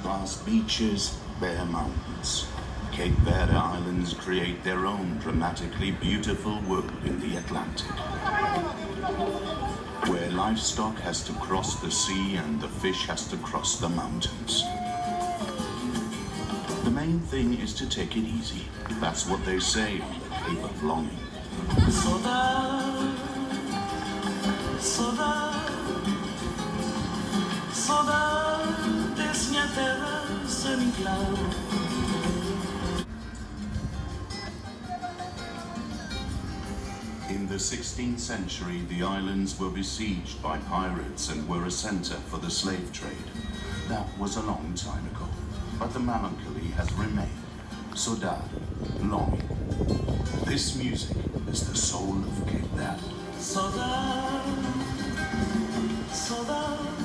vast beaches, bare mountains. Cape Verde Islands create their own dramatically beautiful world in the Atlantic, where livestock has to cross the sea and the fish has to cross the mountains. The main thing is to take it easy. That's what they say on the Cape of Longing. Saudade, saudade, saudades, minha terra sem claro. In the 16th century, the islands were besieged by pirates and were a center for the slave trade. That was a long time ago, but the melancholy has remained. Saudade, longing. This music is the soul of Cape Verde. Saudade, saudade.